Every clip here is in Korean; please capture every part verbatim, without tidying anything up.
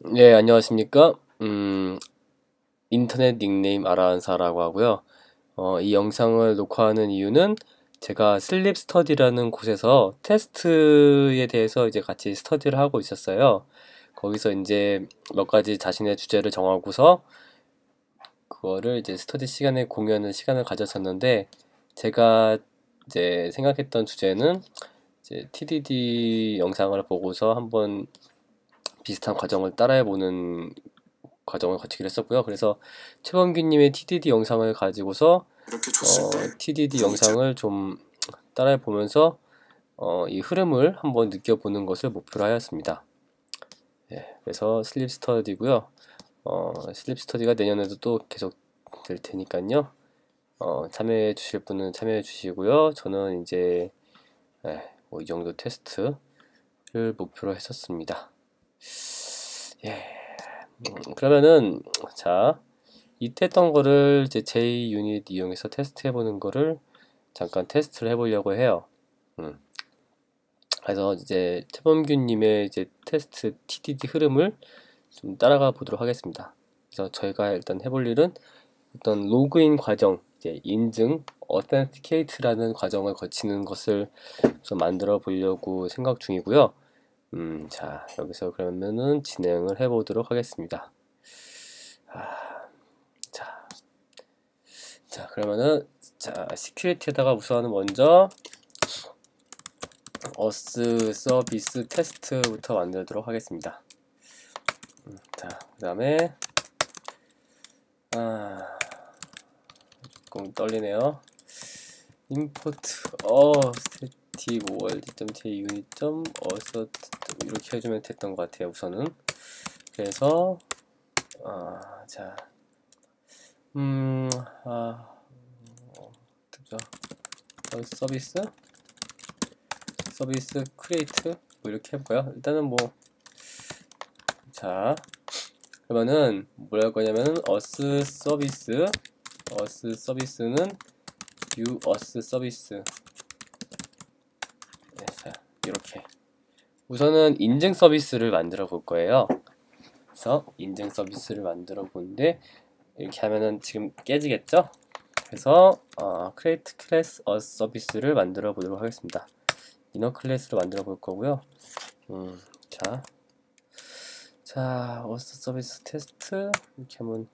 네, 안녕하십니까? 음, 인터넷 닉네임 아라한사라고 하고요. 어, 이 영상을 녹화하는 이유는 제가 슬립 스터디라는 곳에서 테스트에 대해서 이제 같이 스터디를 하고 있었어요. 거기서 이제 몇 가지 자신의 주제를 정하고서 그거를 이제 스터디 시간에 공유하는 시간을 가졌었는데, 제가 이제 생각했던 주제는 이제 티디디 영상을 보고서 한번 비슷한 과정을 따라해보는 과정을 거치기로 했었고요. 그래서 최범규님의 티디디 영상을 가지고서 이렇게 어, 줬을 때 티디디 구성이 잘 영상을 좀 따라해 보면서 어, 이 흐름을 한번 느껴보는 것을 목표로 하였습니다. 예, 그래서 슬립 스터디고요. 어, 슬립 스터디가 내년에도 또 계속 될 테니까요. 어, 참여해 주실 분은 참여해 주시고요. 저는 이제 예, 뭐 이 정도 테스트를 목표로 했었습니다. 예, 음, 그러면은 자. 이때 했던 거를 이제 제이 유닛 이용해서 테스트 해보는 거를 잠깐 테스트를 해보려고 해요. 음. 그래서 이제 최범규님의 이제 테스트 티디디 흐름을 좀 따라가 보도록 하겠습니다. 그래서 저희가 일단 해볼 일은 어떤 로그인 과정, 이제 인증, authenticate라는 과정을 거치는 것을 좀 만들어 보려고 생각 중이고요. 음, 자, 여기서 그러면은 진행을 해보도록 하겠습니다. 아, 자. 자, 그러면은 자, 시큐리티에다가 우선 먼저 어스 서비스 테스트부터 만들도록 하겠습니다. 음, 자, 그 다음에 아, 조금 떨리네요. 임포트 어 스태틱 월드.제이유닛.어서 이렇게 해주면 됐던 것 같아요. 우선은 그래서 아, 자, 음, 아, 어, 자, 어, 서비스 서비스 크리에이트 뭐 이렇게 해볼까요? 일단은 뭐 자, 그러면은 뭘 할 거냐면은 어스 서비스 어스 서비스는 view 어스 서비스 네, 자, 이렇게 우선은 인증 서비스를 만들어 볼 거예요. 그래서 인증 서비스를 만들어 보는데 이렇게 하면은 지금 깨지겠죠? 그래서 어, create class as 서비스를 만들어 보도록 하겠습니다. 이너 클래스로 만들어 볼 거고요. 음, 자, 자, 어스 서비스 테스트 이렇게 하면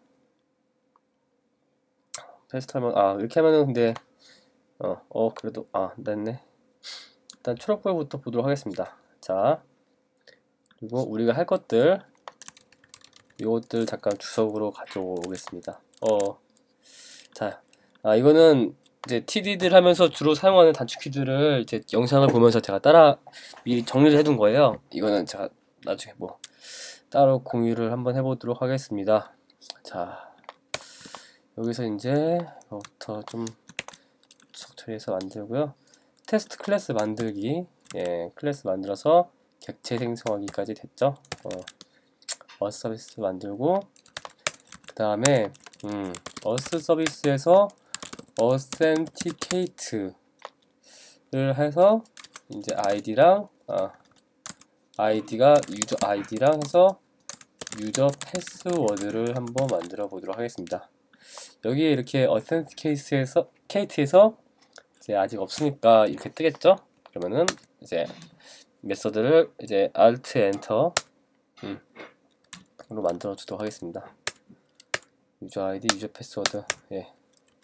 테스트 하면 아 이렇게 하면은 근데 어, 어 그래도 아 됐네. 일단 초록불부터 보도록 하겠습니다. 자, 그리고 우리가 할 것들 이것들 잠깐 주석으로 가져오겠습니다. 어, 자, 아 이거는 이제 티디디를 하면서 주로 사용하는 단축키들을 이제 영상을 보면서 제가 따라 미리 정리를 해둔 거예요. 이거는 제가 나중에 뭐 따로 공유를 한번 해보도록 하겠습니다. 자, 여기서 이제 이거부터 좀 주석 처리해서 만들고요. 테스트 클래스 만들기, 예, 클래스 만들어서 객체 생성하기까지 됐죠. 어, 어스 서비스 만들고 그 다음에 음, 어스 서비스에서 authenticate를 해서 이제 아이디랑 아, 아이디가 유저 아이디랑 해서 유저 패스워드를 한번 만들어 보도록 하겠습니다. 여기에 이렇게 authenticate에서 cate에서 이제 아직 없으니까 이렇게 뜨겠죠? 그러면은 이제 메서드를 이제 alt enter 음, 로 만들어 주도록 하겠습니다. 유저 아이디, 유저 패스워드. 예.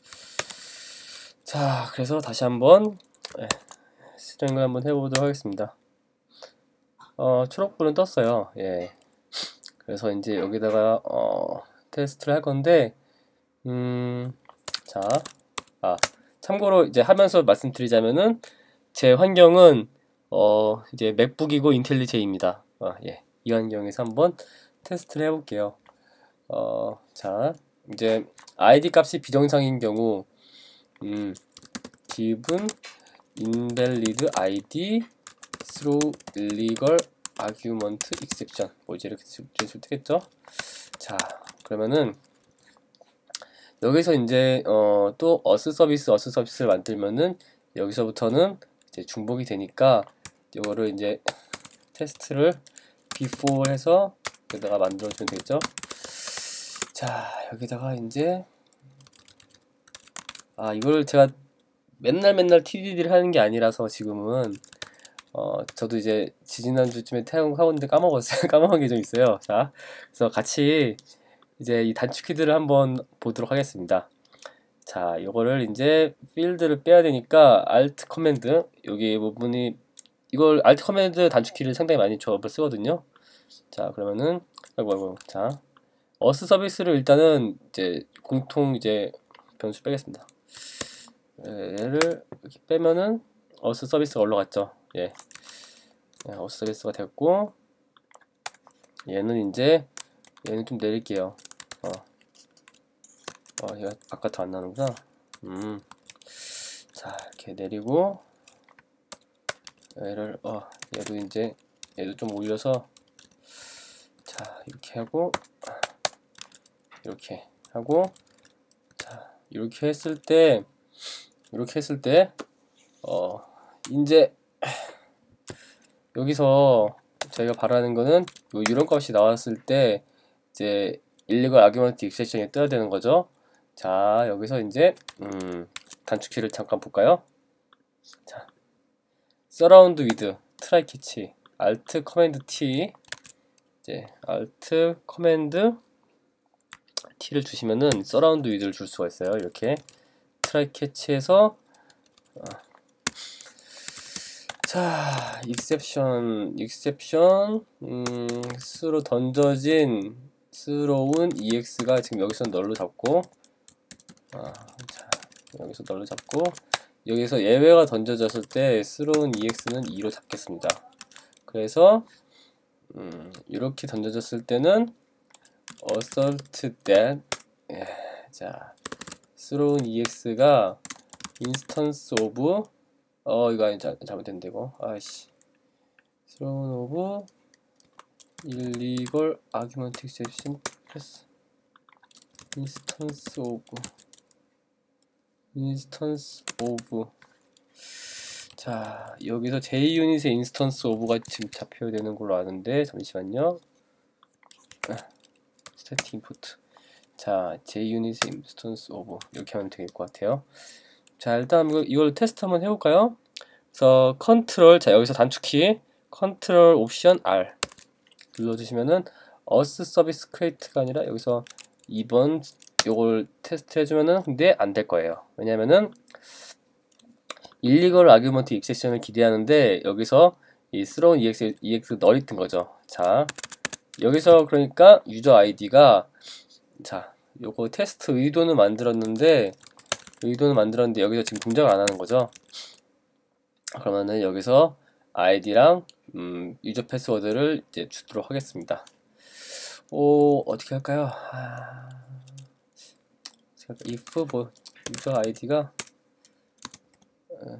자, 그래서 다시 한번 예, 실행을 한번 해보도록 하겠습니다. 어, 초록불은 떴어요. 예. 그래서 이제 여기다가 어, 테스트를 할 건데, 음, 자, 아, 참고로 이제 하면서 말씀드리자면은 제 환경은 어, 이제 맥북이고 인텔리 제이입니다. 아, 예. 이 환경에서 한번 테스트를 해볼게요. 어, 자, 이제 아이디 값이 비정상인 경우, 음, given invalid id through illegal argument exception 뭐 이제 이렇게 쓸수 있겠죠? 자, 그러면은 여기서 이제 어, 또 어스 서비스 어스 서비스를 만들면은 여기서부터는 이제 중복이 되니까 이거를 이제 테스트를 before 해서 여기다가 만들어주면 되겠죠. 자, 여기다가 이제 아 이걸 제가 맨날 맨날 티디디를 하는 게 아니라서 지금은 어 저도 이제 지지난주쯤에 태용하고 있는데 까먹었어요. 까먹은 게 좀 있어요. 자, 그래서 같이 이제 이 단축키들을 한번 보도록 하겠습니다. 자, 이거를 이제 필드를 빼야 되니까 Alt 커맨드, 여기 부분이 이걸 Alt 커맨드 단축키를 상당히 많이 조합을 쓰거든요. 자, 그러면은 아이고 아이고 자, 어스 서비스를 일단은 이제 공통 이제 변수 빼겠습니다. 얘를 이렇게 빼면은 어스 서비스가 올라갔죠. 예, 어스 서비스가 됐고, 얘는 이제 얘는 좀 내릴게요. 어, 어, 얘가 아까 안 나는구나. 음, 자 이렇게 내리고, 얘를 어, 얘도 이제 얘도 좀 올려서, 자 이렇게 하고, 이렇게 하고, 자 이렇게 했을 때, 이렇게 했을 때, 어, 이제 여기서 저희가 바라는 거는 이런 값이 나왔을 때 이제 일리걸 아규먼트 익셉션이 떠야 되는 거죠. 자, 여기서 이제 음, 단축키를 잠깐 볼까요? 자, surround with try catch, alt command t, 이제 alt command t를 주시면은 surround with를 줄 수가 있어요. 이렇게 try catch에서 어, 자, exception, exception, 음, 수로 던져진 스러운 ex가 지금 여기서 널로 잡고, 아, 자, 여기서 널로 잡고, 여기서 예외가 던져졌을 때 스러운 ex는 이로 잡겠습니다. 그래서 음, 이렇게 던져졌을 때는 assert that, 예, 자, 스러운 ex가 instance of, 어 이거 아니 잘못됐는데 이거 아이씨 thrown of illegal argument exception plus instance of instance of, 자 여기서 J유닛의 instance of가 지금 잡혀야 되는 걸로 아는데 잠시만요. static input, 자 J유닛의 instance of 이렇게 하면 될 것 같아요. 자 일단 이걸, 이걸 테스트 한번 해볼까요? 그래서 컨트롤, 자 여기서 단축키 컨트롤 옵션 R 눌러주시면은 어스 서비스 크리에이트가 아니라 여기서 이 번 요걸 테스트 해주면은 근데 안 될 거예요. 왜냐면은 일리걸 아규먼트 익셉션을 기대하는데 여기서 이 thrown ex, ex 널이 뜬 거죠. 자 여기서 그러니까 유저 아이디가, 자 요거 테스트 의도는 만들었는데 의도는 만들었는데 여기서 지금 동작을 안 하는 거죠. 그러면은 여기서 아이디랑 음, 유저 패스워드를 이제 주도록 하겠습니다. 오 어떻게 할까요? 아, if 뭐 유저 아이디가 어,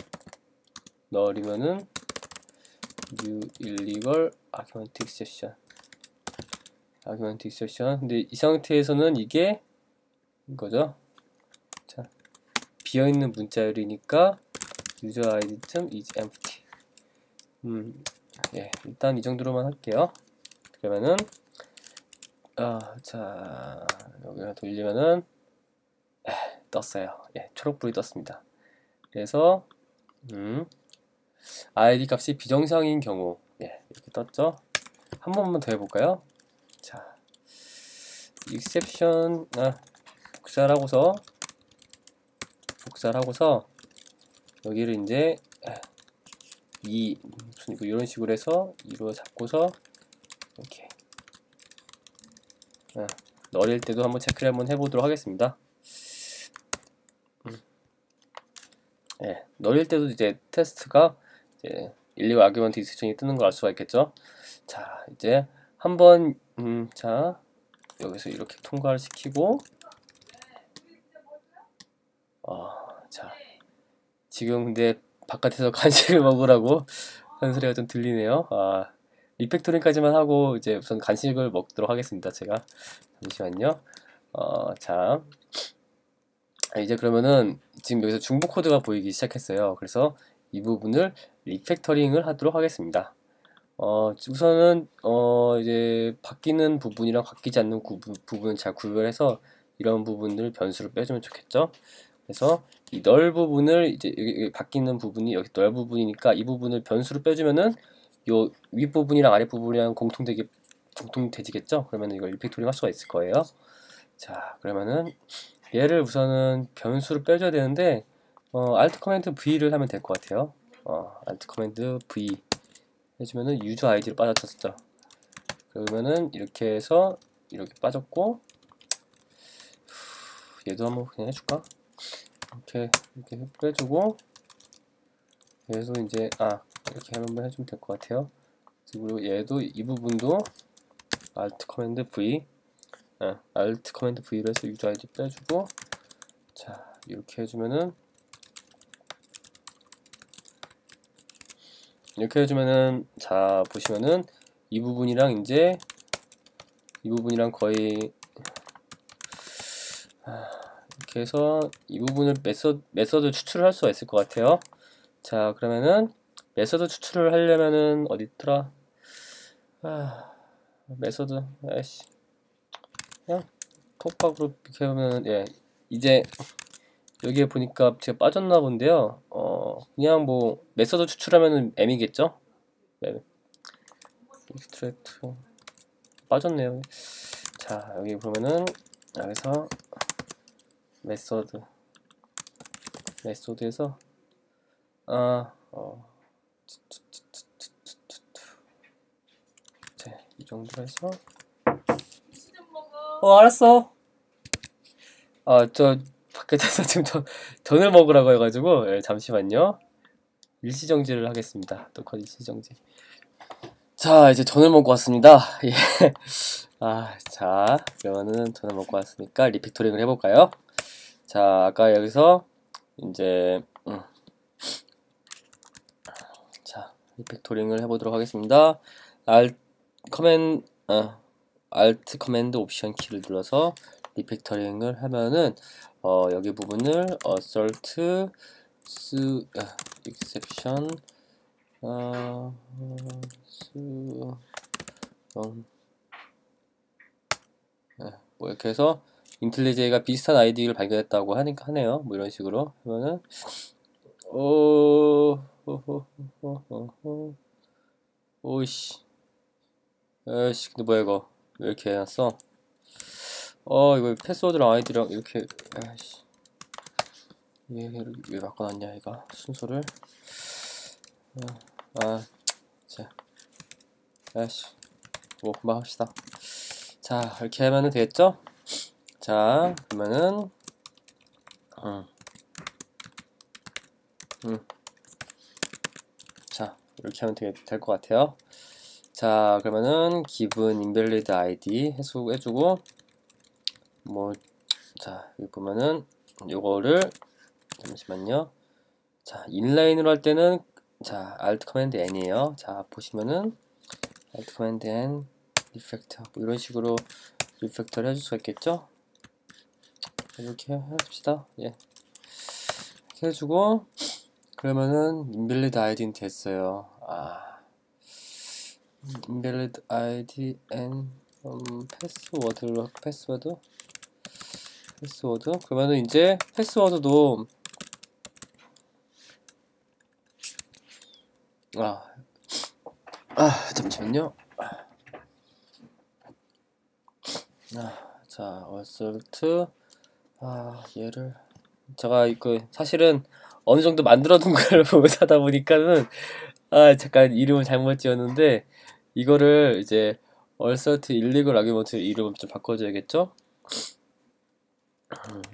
널이면은 new illegal argument exception, argument exception. 근데 이 상태에서는 이게 이거죠. 자 비어있는 문자열이니까 user id is empty. 음, 예, 일단 이 정도로만 할게요. 그러면은 아, 자 여기가 돌리면은 에, 떴어요. 예, 초록불이 떴습니다. 그래서 음, 아이디 값이 비정상인 경우, 예, 이렇게 떴죠. 한 번만 더 해볼까요? 자, exception, 아, 복사를 하고서 복사를 하고서 여기를 이제 이 무슨 이거 이런 식으로 해서 이로 잡고서 이렇게 아, 널일 때도 한번 체크를 한번 해보도록 하겠습니다. 음. 예, 널일 때도 이제 테스트가 이제 일리고 아규먼트 익셉션이 뜨는 걸 알 수가 있겠죠. 자 이제 한번 음, 자 여기서 이렇게 통과를 시키고, 어, 자 지금 근데 바깥에서 간식을 먹으라고 하는 소리가 좀 들리네요. 아, 리팩토링까지만 하고 이제 우선 간식을 먹도록 하겠습니다. 제가 잠시만요. 어, 자 이제 그러면은 지금 여기서 중복 코드가 보이기 시작했어요. 그래서 이 부분을 리팩터링을 하도록 하겠습니다. 어, 우선은 어, 이제 바뀌는 부분이랑 바뀌지 않는 구분, 부분을 잘 구별해서 이런 부분들 변수를 빼주면 좋겠죠. 그래서 이 널 부분을 이제 여기 바뀌는 부분이 여기 널 부분이니까 이 부분을 변수로 빼주면은 요 윗부분이랑 아랫부분이랑 공통되게 공통되지겠죠. 그러면 이걸 리팩토링 할 수가 있을 거예요. 자, 그러면은 얘를 우선은 변수로 빼줘야 되는데 어, Alt 커맨드 V를 하면 될 것 같아요. 어, Alt 커맨드 V 해주면은 유저 아이디로 빠졌었죠. 그러면은 이렇게 해서 이렇게 빠졌고, 얘도 한번 그냥 해줄까? 이렇게 이렇게 빼주고, 얘도 이제 아 이렇게 한번 해주면 될 것 같아요. 그리고 얘도 이 부분도 Alt 커맨드 V, 아, Alt 커맨드 V로 해서 유저 아이디 빼주고, 자 이렇게 해주면은 이렇게 해주면은 자 보시면은 이 부분이랑 이제 이 부분이랑 거의 이렇게 해서 이 부분을 메서드, 메서드 추출을 할 수가 있을 것 같아요. 자 그러면은 메서드 추출을 하려면은 어디 있더라? 아, 메서드 아이씨 그냥 톡박으로 이렇게 하면 예 이제 여기에 보니까 제가 빠졌나 본데요. 어 그냥 뭐 메서드 추출하면은 M이겠죠? 네. 익스트랙트 빠졌네요. 자 여기 보면은 여기서 메서드 메소드에서 아, 어, 자, 이 정도 해서 어 알았어. 아 저 밖에서 지금 저, 전을 먹으라고 해가지고 예, 잠시만요. 일시정지를 하겠습니다. 녹화 일시정지. 자 이제 전을 먹고 왔습니다. 예. 아, 자 그러면은 전을 먹고 왔으니까 리팩토링을 해볼까요? 자 아까 여기서 이제 음. 자 리팩토링을 해보도록 하겠습니다. Alt 커맨 어, Alt 커맨드 옵션 키를 눌러서 리팩터링을 하면은 어, 여기 부분을 assert 수 아, exception 어, 수 음, 네, 뭐 이렇게 해서 인텔리제이가 비슷한 아이디를 발견했다고 하니까 하네요. 뭐 이런 식으로 하면은 오 호호호호호 오이씨 에이씨 근데 뭐야 이거 왜 이렇게 해놨어? 어 이거 패스워드랑 아이디랑 이렇게 아이씨 얘를 왜 바꿔놨냐 이거 순서를 아 자 아이씨 뭐 금방 합시다. 자 이렇게 하면은 되겠죠? 자 그러면은 음. 음. 자 이렇게 하면 될 것 같아요. 자 그러면은 기분 인밸리드 아이디 해수해주고 뭐 자 여기 보면은 요거를 잠시만요. 자 인라인으로 할 때는 자 Alt 커맨드 N이에요. 자 보시면은 Alt 커맨드 N 리팩터 뭐 이런 식으로 리팩터를 해줄 수가 있겠죠? 이렇게 해줍시다. 예 이렇게 해주고 그러면은 인밸리드 아이디는 됐어요. 아 invalid id and 음, 패스워드로 패스워드 패스워드 그러면은 이제 패스워드도 아, 아 잠시만요. 아, 자 assert 아 얘를 제가 그 사실은 어느 정도 만들어 둔 걸 보면서 하다 보니까는 아 잠깐 이름을 잘못 지었는데 이거를 이제 assert illegal argument 이름을 좀 바꿔줘야겠죠? 음,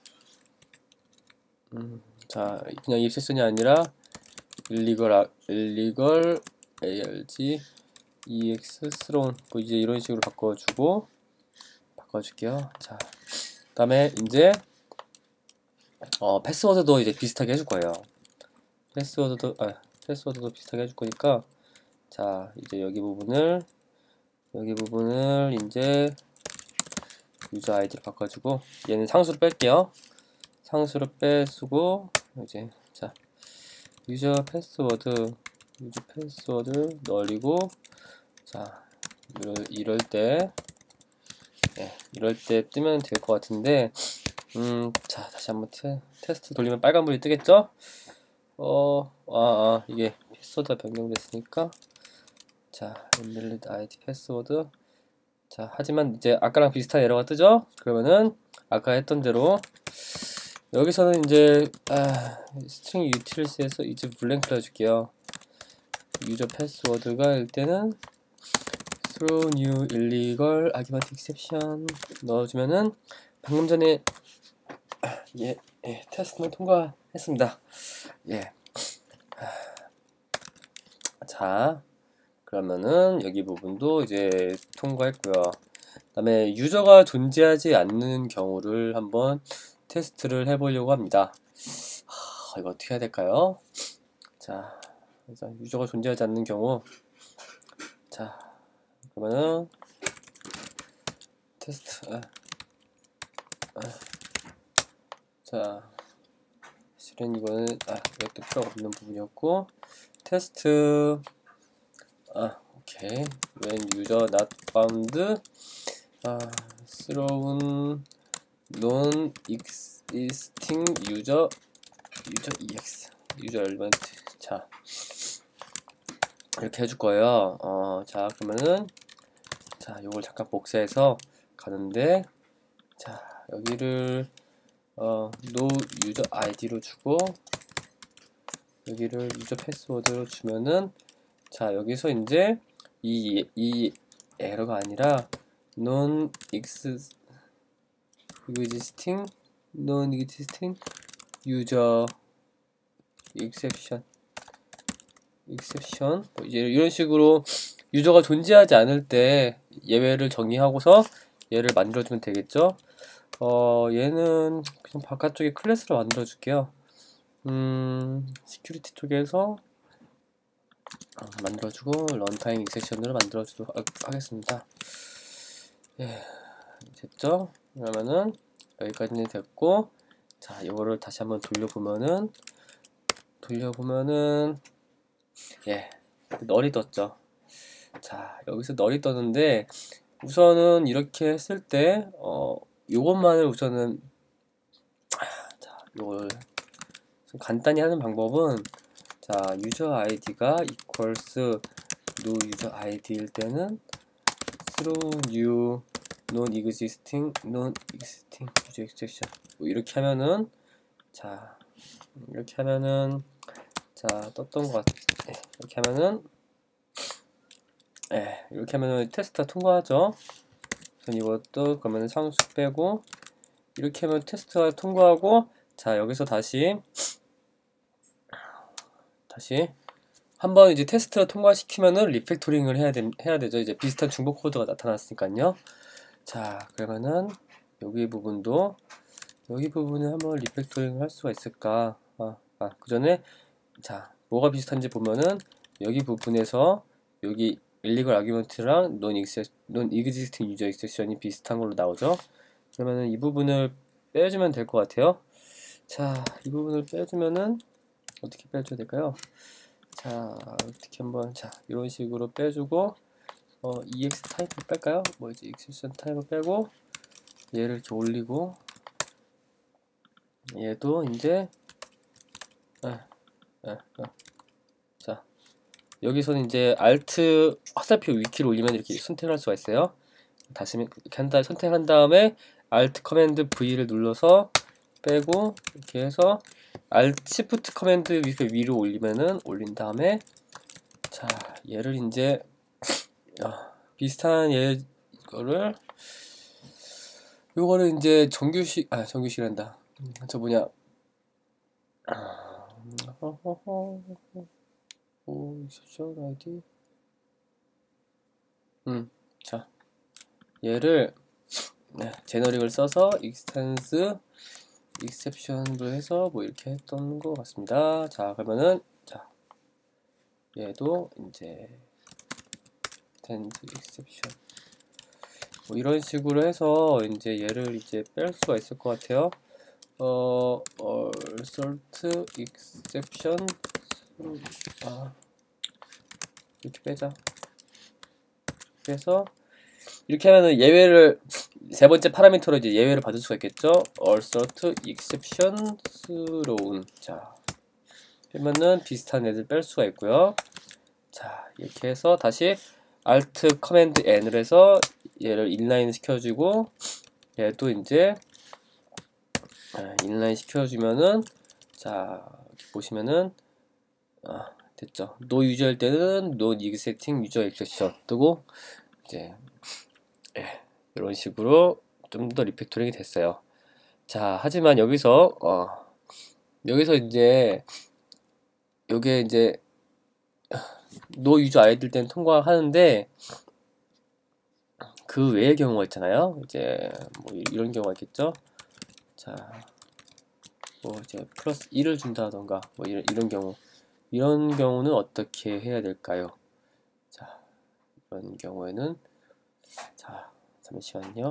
음, 자 그냥 if 세션이 아니라 illegal 아, illegal arg ex thrown 뭐 이제 이런 식으로 바꿔주고 바꿔줄게요. 자 그다음에 이제 어 패스워드도 이제 비슷하게 해줄 거예요. 패스워드도 아 패스워드도 비슷하게 해줄 거니까 자 이제 여기 부분을 여기 부분을 이제 유저 아이디를 바꿔주고 얘는 상수로 뺄게요. 상수로 빼주고 이제 자 유저 패스워드 유저 패스워드 널이고, 자 이럴, 이럴 때 네, 이럴 때 뜨면 될 것 같은데, 음, 자 다시 한번 테, 테스트 돌리면 빨간불이 뜨겠죠? 어, 아, 아 이게 패스워드가 변경됐으니까, 자 invalid 아이디 패스워드. 자 하지만 이제 아까랑 비슷한 에러가 뜨죠? 그러면은 아까 했던 대로 여기서는 이제 아, 스트링 유틸스에서 이제 블랭크 해줄게요. 유저 패스워드가 일 때는 throw new illegal argument exception 넣어주면은 방금 전에 예, 예 테스트만 통과했습니다. 예. 자 그러면은 여기 부분도 이제 통과했고요. 그 다음에 유저가 존재하지 않는 경우를 한번 테스트를 해보려고 합니다. 하, 이거 어떻게 해야 될까요? 자, 그래서 유저가 존재하지 않는 경우, 자, 그러면은 테스트, 아, 아, 자, 실은 이거는 아, 이것도 필요가 없는 부분이었고, 테스트, 아, 오케이, when user not found, 아, thrown non existing user user ex user element. 자 이렇게 해줄 거예요. 어, 자 그러면은 자 요걸 잠깐 복사해서 가는데, 자 여기를 어, no user 아이디로 주고 여기를 유저 패스워드로 주면은, 자 여기서 이제 이, 이 에러가 아니라 non existing existing non-existing user exception exception 뭐 이제 이런 식으로 유저가 존재하지 않을 때 예외를 정의하고서 얘를 만들어주면 되겠죠. 어 얘는 그냥 바깥쪽에 클래스로 만들어 줄게요. 음 시큐리티 쪽에서 만들어주고 런타임 익셉션으로 만들어주도록 하겠습니다. 예, 됐죠? 그러면은 여기까지는 됐고, 자 이거를 다시 한번 돌려보면은 돌려보면은 예 널이 떴죠. 자 여기서 널이 떴는데, 우선은 이렇게 했을 때 어 요것만을 우선은 자 요걸 좀 간단히 하는 방법은, 자 유저 아이디가 equals no user 아이디일 때는 throw new non existing non existing user exception 뭐 이렇게 하면은, 자 이렇게 하면은 자 떴던 것 같아. 이렇게 하면은 예 이렇게 하면은 테스트가 통과하죠. 우선 이것도 그러면은 상수 빼고 이렇게 하면 테스트가 통과하고, 자 여기서 다시 다시 한번 이제 테스트를 통과시키면은 리팩토링을 해야, 되, 해야 되죠. 이제 비슷한 중복 코드가 나타났으니까요. 자 그러면은 여기 부분도 여기 부분에 한번 리팩토링을 할 수가 있을까? 아, 아, 그 전에 자 뭐가 비슷한지 보면은 여기 부분에서 여기 illegal argument랑 non existing user exception이 비슷한 걸로 나오죠. 그러면은 이 부분을 빼주면 될 것 같아요. 자 이 부분을 빼주면은 어떻게 빼줘야 될까요? 자 어떻게 한번 자 이런 식으로 빼주고 어 ex 타입을 뺄까요? 뭐 이제 exception 타입을 빼고 얘를 이렇게 올리고 얘도 이제 아, 아, 아. 자 여기서는 이제 Alt 화살표 위키를 올리면 이렇게 선택할 수가 있어요. 다시 이렇게 한 다음에 선택한 다음에 Alt 커맨드 V를 눌러서 빼고 이렇게 해서 Alt Shift 커맨드 위로 올리면은 올린 다음에, 자 얘를 이제 아, 비슷한 얘 이거를 요거를 이제 정규식 아 정규식이란다. 저 뭐냐 오 소셜 아이디 음자 얘를 네, 제너릭을 써서 익스텐스 익셉션으로 해서 뭐 이렇게 했던 것 같습니다. 자 그러면은 자 얘도 이제 텐드 익셉션 뭐 이런 식으로 해서 이제 얘를 이제 뺄 수가 있을 것 같아요. 어, 어, result exception 아, 이렇게 빼자. 그래서 이렇게 하면은 예외를 세 번째 파라미터로 이제 예외를 받을 수가 있겠죠. assert exception thrown. 자, 그러면은 비슷한 애들 뺄 수가 있고요. 자, 이렇게 해서 다시 alt command n을 해서 얘를 인라인 시켜주고 얘도 이제 인라인 시켜주면은 자 이렇게 보시면은 아, 됐죠. no user 할 때는 no existing user exception 뜨고 이제 예, 이런 식으로 좀 더 리팩토링이 됐어요. 자, 하지만 여기서 어, 여기서 이제 요게 이제 no user 아이디일 때는 통과하는데 그 외의 경우가 있잖아요. 이제 뭐 이런 경우가 있겠죠. 자, 뭐 이제 플러스 일을 준다던가 뭐 이런 이런 경우 이런 경우는 어떻게 해야 될까요? 자, 이런 경우에는 자, 잠시만요.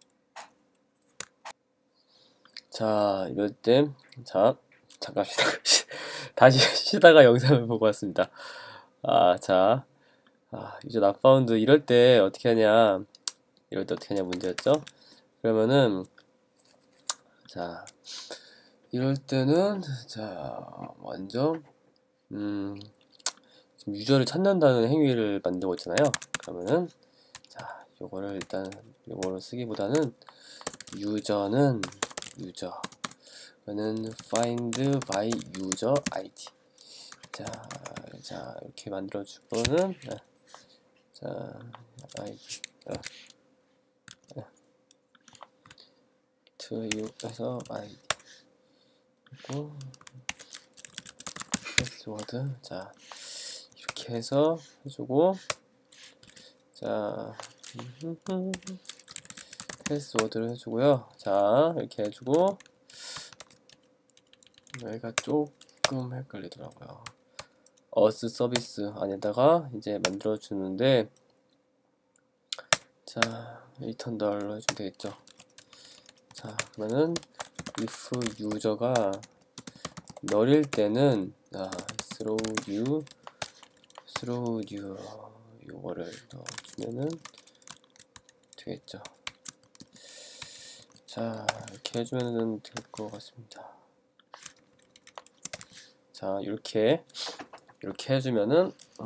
자, 이럴 때 자, 잠깐 쉬다가 다시 쉬다가 영상을 보고 왔습니다. 아, 자, 아, 이제 not found 이럴 때 어떻게 하냐? 이럴 때 어떻게 하냐 문제였죠? 그러면은 자, 이럴 때는 자, 먼저 음, 지금 유저를 찾는다는 행위를 만들고 있잖아요. 그러면은 자, 요거를 일단 요거를 쓰기보다는 유저는 유저 는 find by user id. 자, 자 이렇게 만들어 주고는 자, id 어, 어, to you 해서 id 그리고 패스워드 자 이렇게 해서 해주고 자 패스워드를 해주고요. 자 이렇게 해주고 여기가 조금 헷갈리더라고요. 어스 서비스 안에다가 이제 만들어 주는데 자 리턴 덜로 해주면 되겠죠. 자 그러면은 if 유저가 널일 때는 아, throw you throw you 요거를 넣어주면은 되겠죠. 자 이렇게 해주면은 될 것 같습니다. 자 이렇게 이렇게 해주면은 어.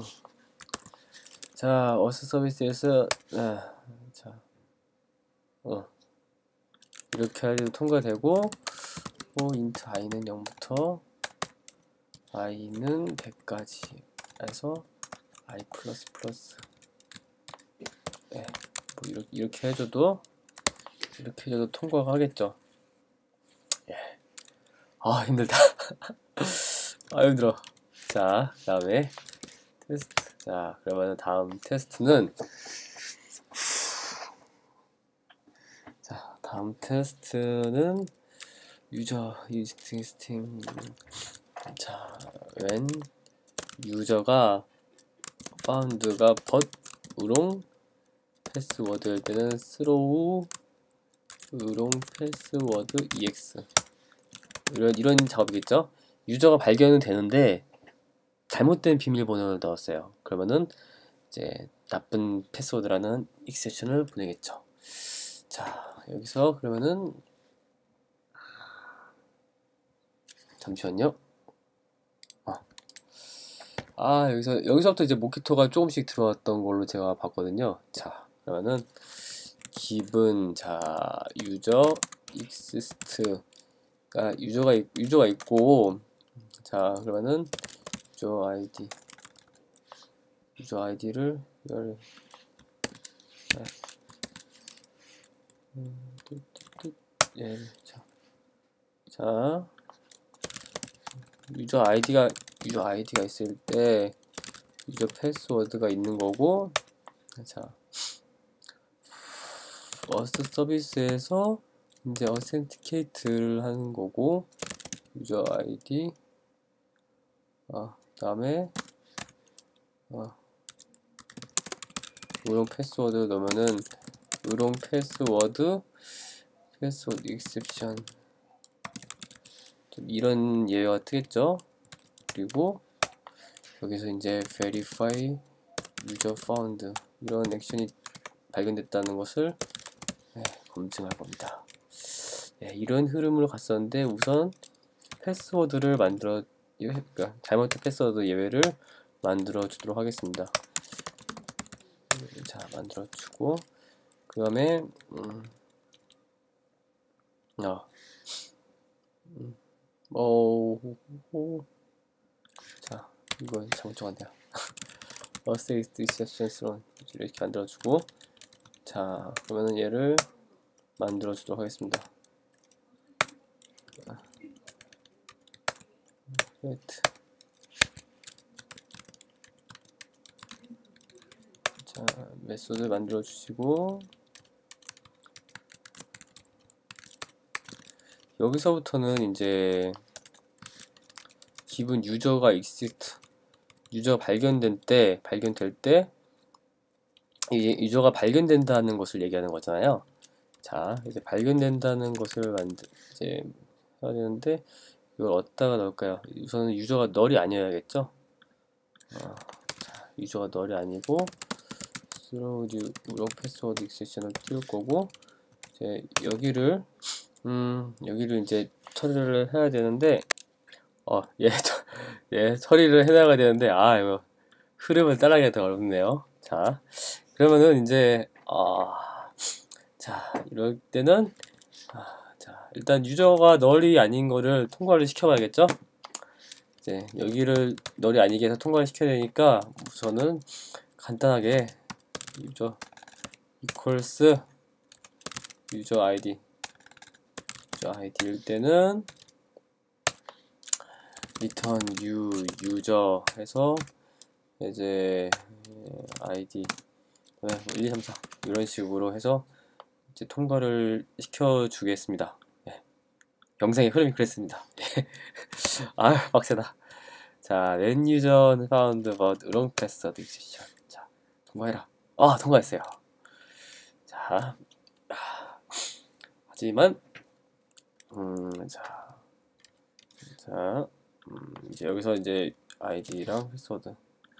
자 어스 서비스에서 아, 자 어. 이렇게 해도 통과되고 뭐 int i는 영부터 i는 백까지 해서 i 플러스 플러스 네, 뭐 이렇게, 이렇게 해줘도 이렇게 해줘도 통과가 하겠죠. 예. 아 힘들다. 아 힘들어. 자 그 다음에 테스트. 자 그러면 다음 테스트는 자 다음 테스트는 유저 existing 자 when 유저가 found가 but 우롱 패스워드일 때는 throw 우롱 패스워드 ex 이런 이런 작업이겠죠. 유저가 발견은 되는데 잘못된 비밀번호를 넣었어요. 그러면은 이제 나쁜 패스워드라는 익셉션을 보내겠죠. 자 여기서 그러면은 잠시만요. 아, 아 여기서 여기서부터 이제 모키토가 조금씩 들어왔던 걸로 제가 봤거든요. 자 그러면은 기본 자 유저 exist 가 유저가 유저가 있고 자 그러면은 유저 아이디 유저 아이디를 열 네. 음, 예, 자, 자 유저 아이디가 유저 아이디가 있을 때 유저 패스워드가 있는 거고 자 어스 서비스에서 이제 어센티케이트를 하는 거고 유저 아이디 아 그다음에 아 우롱 패스워드 넣으면은 우롱 패스워드 패스워드 익셉션 좀 이런 예외가 뜨겠죠. 그리고 여기서 이제 verify 유저 파운드 이런 액션이 발견됐다는 것을 네, 검증할 겁니다. 네, 이런 흐름으로 갔었는데 우선 패스워드를 만들어 그러니까 잘못된 패스워드 예외를 만들어 주도록 하겠습니다. 자, 만들어 주고 그 다음에 음, 아, 음, 어, 오, 자, 이건 잘못 적었네요. 어세이스트 익셉션스론 이렇게 만들어 주고 자, 그러면은 얘를 만들어 주도록 하겠습니다. create. 자, 메소드 만들어 주시고 여기서부터는 이제 기본 유저가 exist 유저가 발견된 때 발견될 때 이제 유저가 발견된다는 것을 얘기하는 거잖아요. 자, 이제 발견된다는 것을 만들 이제 해야 되는데 이걸 어디다가 넣을까요? 우선은 유저가 널이 아니어야겠죠. 어, 자, 유저가 널이 아니고 throw new 패스워드 익셉션을 띄울 거고 이제 여기를 음 여기를 이제 처리를 해야 되는데 어, 얘, 얘 처리를 해나가야 되는데 아 이거 흐름을 따라가기가 더 어렵네요. 자, 그러면은 이제 어, 자 이럴 때는 아, 자 일단 유저가 널이 아닌 거를 통과를 시켜봐야겠죠. 이제 여기를 널이 아니게 해서 통과를 시켜야 되니까 우선은 간단하게 유저 equals 유저 아이디 유저 아이디일 때는 return new user 해서 이제 아이디 일, 이, 삼, 사 이런 식으로 해서 이제 통과를 시켜 주겠습니다. 예. 영상의 흐름이 그랬습니다. 아, 빡세다. 자, when user found but wrong password exception. 자, 통과해라. 아, 통과했어요. 자, 하지만 음, 자, 자, 음, 이제 여기서 이제 아이디랑 패스워드.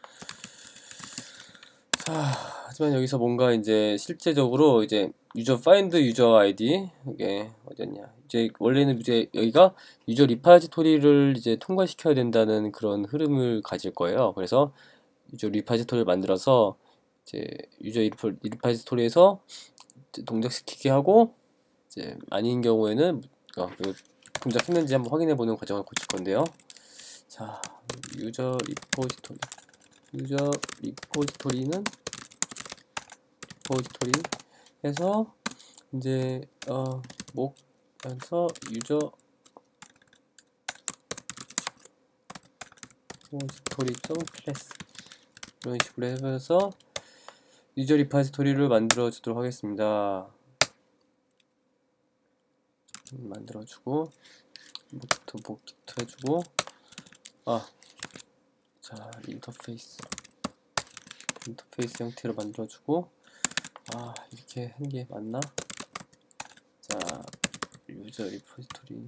자, 하지만 여기서 뭔가 이제 실제적으로 이제 유저 파인드 유저 아이디 이게 어디였냐? 이제 원래는 이제 여기가 유저 리파지토리를 이제 통과시켜야 된다는 그런 흐름을 가질 거예요. 그래서 유저 리파지토리를 만들어서 이제 유저 리파지토리에서 동작시키게 하고 이제 아닌 경우에는 어, 동작했는지 한번 확인해 보는 과정을 거칠 건데요. 자, 유저 리포지토리 유저 리포지토리는 리포지토리 해서 이제 어 목에서 유저 리포지토리 점 클래스 이런 식으로 해서 유저 리포지토리를 만들어 주도록 하겠습니다. 만들어 주고 목기토 목기토 해주고 아 자 인터페이스 인터페이스 형태로 만들어주고 아 이렇게 한 게 맞나? 자 유저 리포지토리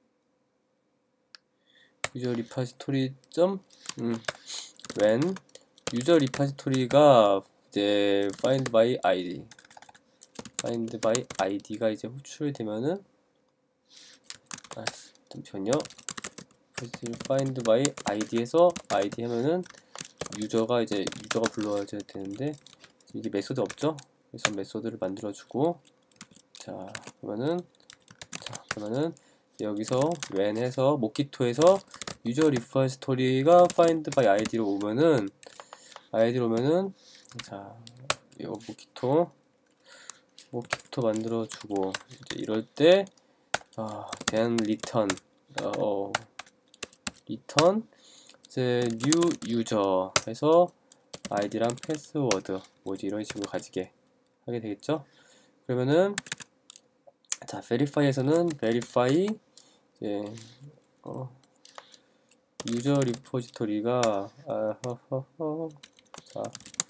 유저 리포지토리 점 음, when 유저 리포지토리가 이제 find by id find by id가 이제 호출되면은 아 잠시만요. find by id에서 id 하면은 유저가 이제 유저가 불러줘야 되는데 이게 메소드 없죠? 그래서 메소드를 만들어주고 자 그러면은 자 그러면은 여기서 when 해서 모키토에서 유저 리포지토리가 find by id로 오면은 아이디로 오면은 자 이거 모키토 모키토 만들어주고 이제 이럴 때 아, then return 어, return 이제 new user 해서 아이디랑 패스워드 뭐지 이런 식으로 가지게 하게 되겠죠. 그러면은 자 verify에서는 verify 이제 어, 유저 리포지토리가 아, 허허허 자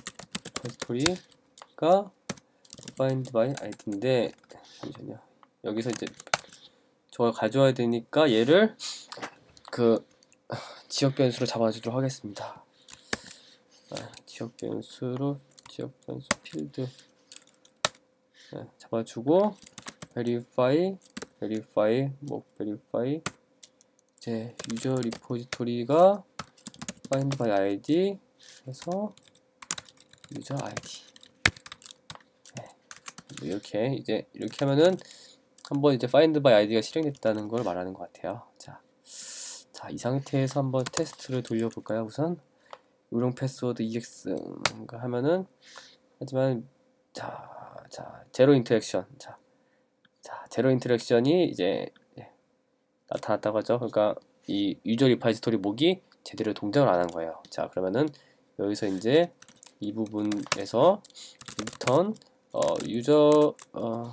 리포지토리가 find by id인데 잠시만요. 여기서 이제 저걸 가져와야 되니까 얘를 그 지역 변수로 잡아주도록 하겠습니다. 아, 지역 변수로 지역 변수 필드 네, 잡아주고 verify verify 뭐 verify 이제 유저 리포지토리가 find by id 해서 유저 아이디 네, 이렇게 이제 이렇게 하면은 한번 이제 find by id가 실행됐다는 걸 말하는 것 같아요. 자, 자, 이 상태에서 한번 테스트를 돌려볼까요? 우선 우령 패스워드 이엑스 하면은 하지만 자, 자 제로 인터랙션 자, 자 제로 인터랙션이 이제 예, 나타났다고 하죠. 그러니까 이 유저 리파지토리 목이 제대로 동작을 안 한 거예요. 자, 그러면은 여기서 이제 이 부분에서 return 어, 유저 어,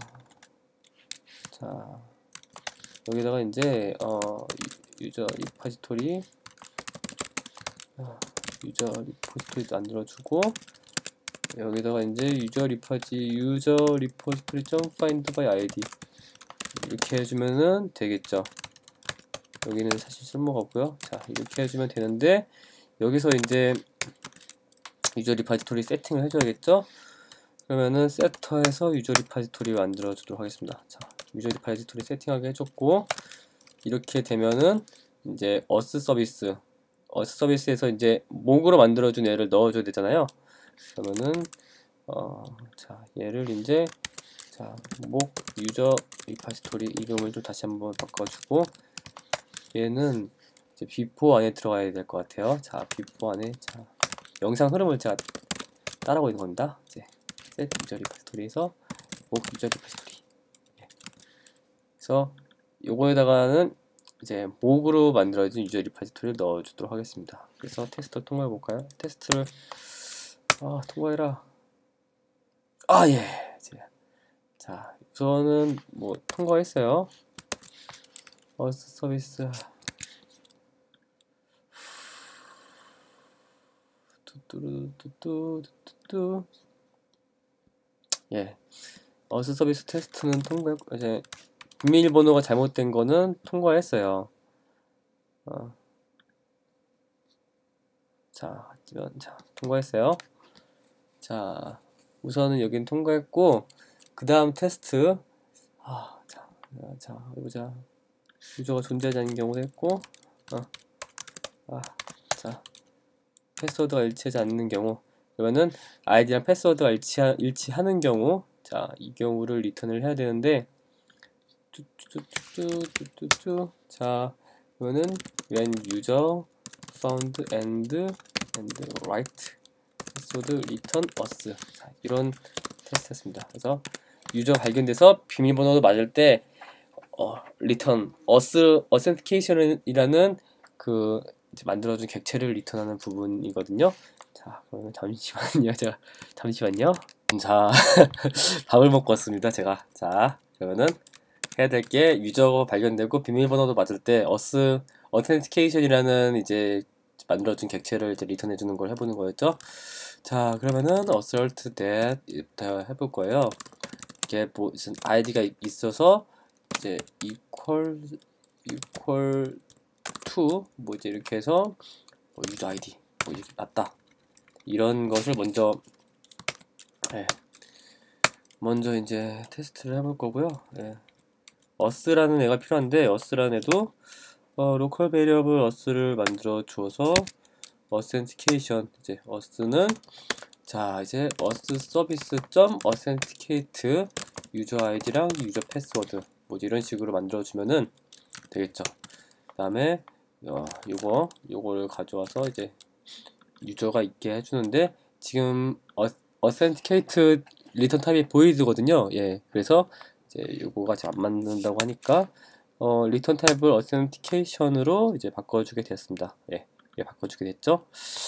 자 여기다가 이제 어, 유저 리파지토리 어, 유저 리포지토리 만들어주고 여기다가 이제 유저 리파지 유저 리포지토리 점 find by id 이렇게 해주면은 되겠죠. 여기는 사실 쓸모가 없고요. 자, 이렇게 해주면 되는데 여기서 이제 유저 리파지토리 세팅을 해줘야겠죠. 그러면은 세터에서 유저 리파지토리 만들어 주도록 하겠습니다. 자, 유저 리파지토리 세팅하게 해줬고 이렇게 되면은 이제 어스 서비스 어스 서비스에서 이제 목으로 만들어준 애를 넣어줘야 되잖아요. 그러면은 어, 자 얘를 이제 자 목 유저 리파지토리 이름을 좀 다시 한번 바꿔주고 얘는 이제 비포 안에 들어가야 될 것 같아요. 자 비포 안에 자 영상 흐름을 제가 따라오고 있는 겁니다. 이제 셋 유저 리파지토리에서 목 유저 리파지토리 예. 그래서 요거에다가는 이제 목으로 만들어진 유저 리파지토리를 넣어주도록 하겠습니다. 그래서 테스트를 통과해 볼까요? 테스트를 아 통과해라. 아 예. 자 우선은 뭐 통과했어요. 어스 서비스 뚜뚜뚜뚜뚜뚜뚜 예 어스 서비스 테스트는 통과 이제 비밀번호가 잘못된 거는 통과했어요. 어. 자, 자 통과했어요. 자 우선은 여긴 통과했고 그 다음 테스트 아, 자, 자 해보자. 유저가 존재하지 않는 경우도 했고 어. 아, 자 패스워드가 일치하지 않는 경우 그러면은 아이디랑 패스워드가 일치하, 일치하는 경우 자 이 경우를 리턴을 해야 되는데 쭈쭈쭈쭈쭈쭈 자 그러면은 when user found and and right 패스워드 return us 자, 이런 테스트 했습니다. 그래서 유저 발견돼서 비밀번호도 맞을 때 어, return us authentication이라는 그 이제 만들어준 객체를 리턴하는 부분이거든요. 자, 그러면 잠시만요. 제가 잠시만요. 자, 밥을 먹고 왔습니다. 제가. 자, 그러면은 해야 될 게 유저가 발견되고 비밀번호도 맞을 때 us authentication이라는 이제 만들어준 객체를 이제 리턴해 주는 걸 해보는 거였죠. 자, 그러면은 assert that부터 해볼 거예요. 이게 무슨 아이디가 있어서 이제 equal equal to 뭐 이제 이렇게 해서 뭐 유저 아이디 뭐 이렇게 맞다 이런 것을 먼저 예, 먼저 이제 테스트를 해볼 거고요. 예. us라는 애가 필요한데 us라는 애도 어, local variable us를 만들어 주어서 authentication 이제 us는 자 이제 us 서비스 점 authenticate 유저 아이디랑 유저 패스워드 뭐 이런 식으로 만들어 주면은 되겠죠. 그 다음에 어, 요거 요거를 가져와서 이제 유저가 있게 해주는데 지금 어, authenticated 리턴 타입이 void거든요. 예, 그래서 이제 요거가 잘 안 맞는다고 하니까 어, 리턴 타입을 authentication으로 이제 바꿔주게 됐습니다. 예, 예, 바꿔주게 됐죠.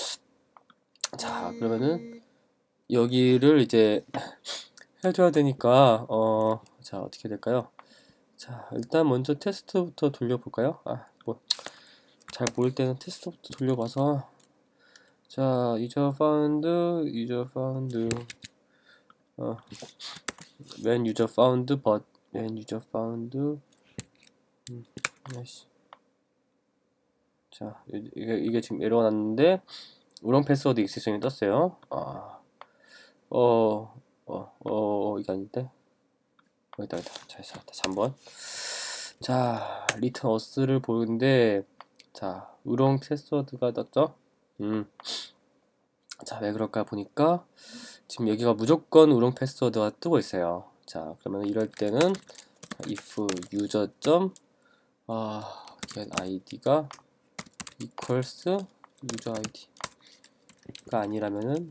자, 그러면은 여기를 이제 해줘야 되니까 어, 자 어떻게 될까요? 자, 일단 먼저 테스트부터 돌려볼까요? 아, 뭐 잘 모를 때는 테스트부터 돌려봐서 자, user found, user found, 어, when user found, but when user found, 음, 아이씨. 자, 이게, 이게 지금 에러가 났는데 우렁 패스워드 익스텐션이 떴어요. 아, 어, 어, 어, 이게 아닌데. 여기다, 여기다. 잘 찾았다. 삼 번. 자, 리턴 어스를 보는데, 자, 우렁 패스워드가 떴죠? 음. 자, 왜 그럴까 보니까, 지금 여기가 무조건 우렁 패스워드가 뜨고 있어요. 자, 그러면 이럴 때는, if user. 아, get id가 equals user id가 아니라면은,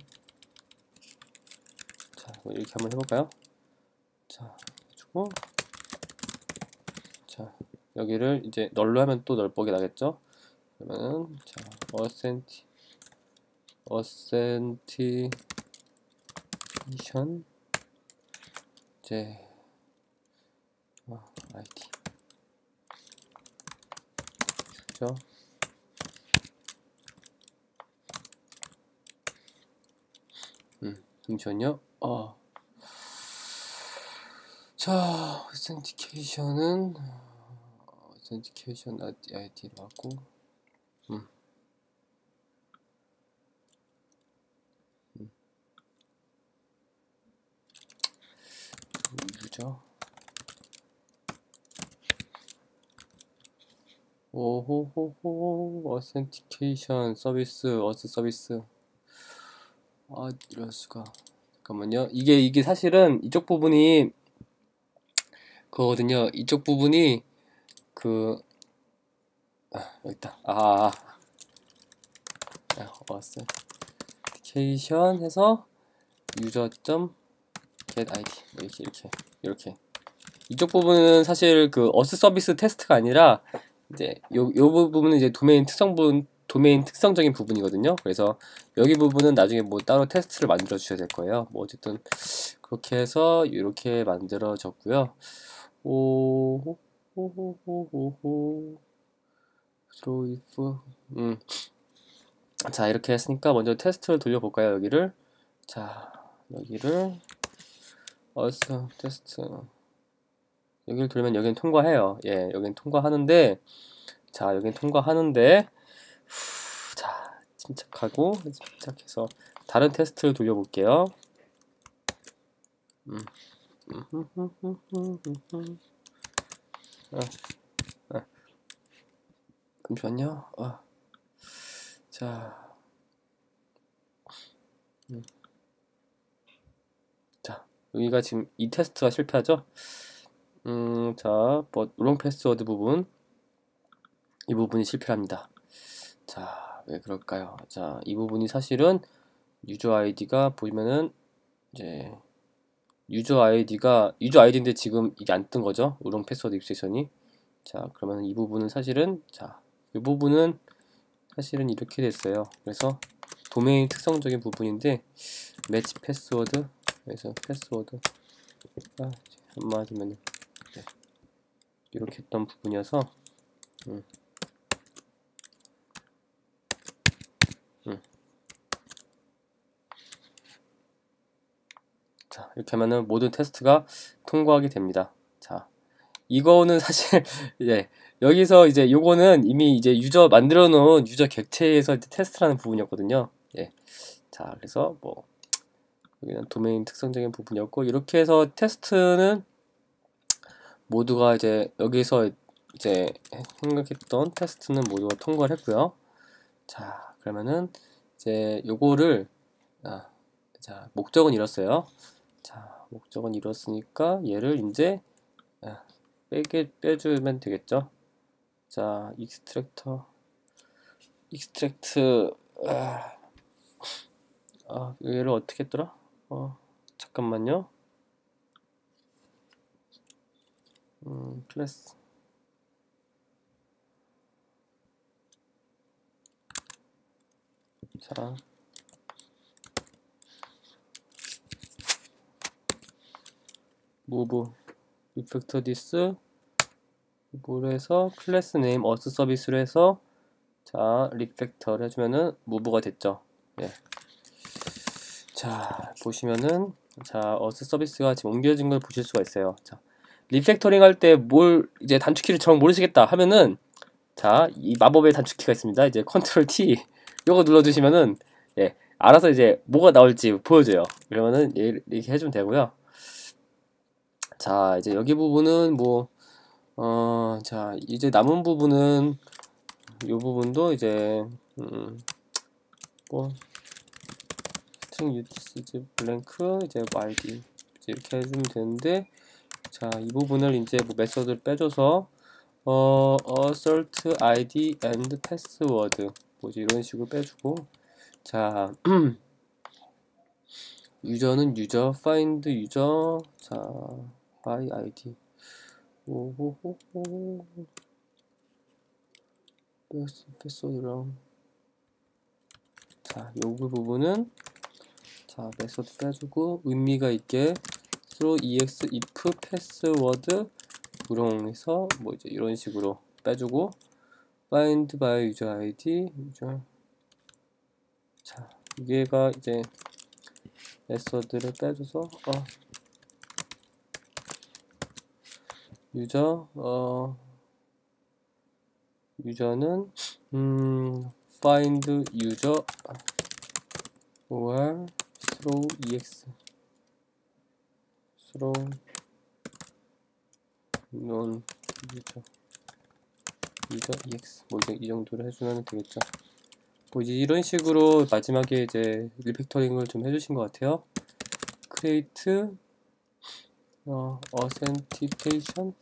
자, 이렇게 한번 해볼까요? 자, 해주고, 자, 여기를 이제 널로 하면 또 널보게 나겠죠? 그러면은, 자, authenti, authentication, 이제, 어, 아이디. 그죠? 음, 잠시만요. 어. 자, authentication은, authentication 아이디로 하고, 음. 음. 유저. 오호호호, authentication 서비스, 어스 서비스. 아, 이럴 수가. 잠깐만요. 이게, 이게 사실은 이쪽 부분이, 그거거든요. 이쪽 부분이, 그, 아, 여기 있다. 아, 아, authentication 해서, user.get id. 이렇게, 이렇게, 이렇게. 이쪽 부분은 사실 그 어스 서비스 테스트가 아니라, 이제, 요, 요 부분은 이제 도메인 특성분, 도메인 특성적인 부분이거든요. 그래서 여기 부분은 나중에 뭐 따로 테스트를 만들어 주셔야 될 거예요. 뭐 어쨌든 그렇게 해서 이렇게 만들어졌고요. 오호호호호호 throw if 음. 자, 이렇게 했으니까 먼저 테스트를 돌려볼까요? 여기를. 자, 여기를 어스 테스트, 여기를 돌리면 여기는 통과해요. 예, 여기는 통과하는데, 자, 여기는 통과하는데, 후, 자, 침착하고, 침착해서 다른 테스트를 돌려볼게요. 음. 아, 아. 잠시만요. 아. 자, 음. 자, 여기가 지금 이 테스트가 실패하죠? 음, 자, 뭐, 우렁 패스워드 부분, 이 부분이 실패합니다. 자, 왜 그럴까요? 자, 이 부분이 사실은 유저 아이디가 보시면은 이제 유저 아이디가 유저 아이디인데 지금 이게 안 뜬 거죠? 우렁 패스워드 익스텐션이. 자, 그러면 이 부분은 사실은, 자, 이 부분은 사실은 이렇게 됐어요. 그래서 도메인 특성적인 부분인데 매치 패스워드, 그래서 패스워드가 안 맞으면 네, 이렇게 했던 부분이어서 음. 음. 자, 이렇게 하면은 모든 테스트가 통과하게 됩니다. 자, 이거는 사실 이제 여기서 이제 요거는 이미 이제 유저 만들어 놓은 유저 객체에서 이제 테스트라는 부분이었거든요. 예. 자, 그래서 뭐 여기는 도메인 특성적인 부분이었고, 이렇게 해서 테스트는 모두가 이제 여기서 이제 생각했던 테스트는 모두가 통과를 했고요. 자, 그러면은 이제 요거를 아, 자, 목적은 이뤘어요. 자, 목적은 이뤘으니까 얘를 이제 아, 빼게 빼주면 되겠죠. 자, 익스트랙터 익스트랙트 아, 아, 얘를 어떻게 했더라? 어, 잠깐만요. 음, 클래스. 자, move refactor this 뭘 해서 클래스 네임 어스 서비스로 해서 자, 리팩터를 해주면은 무브가 됐죠. 예. 자, 보시면은 자, 어스 서비스가 지금 옮겨진 걸 보실 수가 있어요. 자, 리팩터링 할 때 뭘 이제 단축키를 정 모르시겠다 하면은 자, 이 마법의 단축키가 있습니다. 이제 컨트롤 T 요거 눌러주시면은 예, 알아서 이제 뭐가 나올지 보여줘요. 그러면은 이렇게 해주면 되고요. 자, 이제 여기 부분은 뭐, 어, 자, 이제 남은 부분은 이 부분도 이제 음, 뭐 스트링 유티스 블랭크 이제 아이디 이렇게 해주면 되는데, 자, 이 부분을 이제 뭐 메서드를 빼줘서 어, assert id and password 뭐지 이런 식으로 빼주고, 자, 유저는 유저 find 유저 자 by id 오호호호 패스워드랑 자 요구 부분은 자 메서드 빼주고 의미가 있게 throw ex if password 구롱해서 뭐 이제 이런 식으로 빼주고 find by user id 유저 자 이게가 이제 메서드를 빼줘서 어 유저 어 유저는 음 find user or throw ex throw non user user ex 뭐 이제 이 정도로 해주면 되겠죠. 뭐 이제 이런 식으로 마지막에 이제 리팩터링을 좀 해주신 것 같아요. create 어, authentication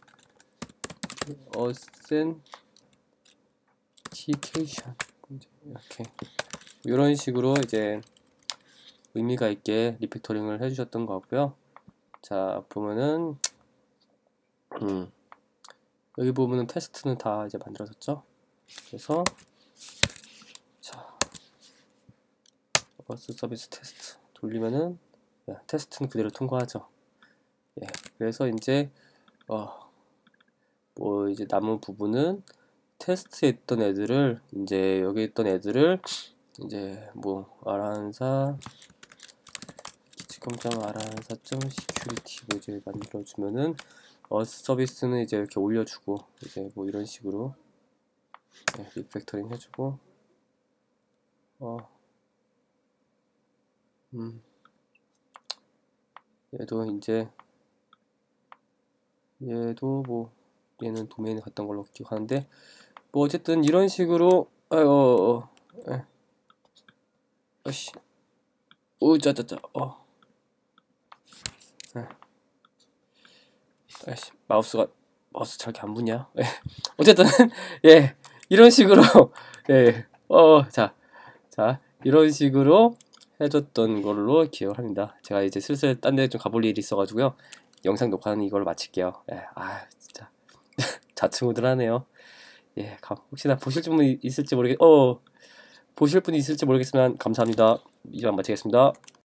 authentication 이렇게 이런 식으로 이제 의미가 있게 리팩터링을 해주셨던 것 같고요. 자 보면은 음, 여기 보면은 테스트는 다 이제 만들어졌죠. 그래서 자 어스 서비스 테스트 돌리면은 예, 테스트는 그대로 통과하죠. 예, 그래서 이제 어, 뭐 이제 남은 부분은 테스트했던 애들을 이제 여기 있던 애들을 이제 뭐 아란사 기치컴점 아란사.security 뭐 이제 만들어주면은 어스 서비스는 이제 이렇게 올려주고 이제 뭐 이런 식으로 네, 리팩터링 해주고 어, 음, 얘도 이제 얘도 뭐 얘는 도메인에 갔던 걸로 기억하는데 뭐 어쨌든 이런 식으로 아유 어, 어, 어씨 오짜짜짜 어, 에. 아이씨 마우스가 마우스 잘 안 붙냐? 어쨌든 예 이런 식으로 예 어 자 자 이런 식으로 해줬던 걸로 기억을 합니다. 제가 이제 슬슬 딴 데 좀 가볼 일이 있어가지고요. 영상 녹화는 이걸로 마칠게요. 예, 아 진짜 자충우들하네요. 예, 혹시나 보실 분이 있을지 모르겠 어 보실 분이 있을지 모르겠지만 감사합니다. 이만 마치겠습니다.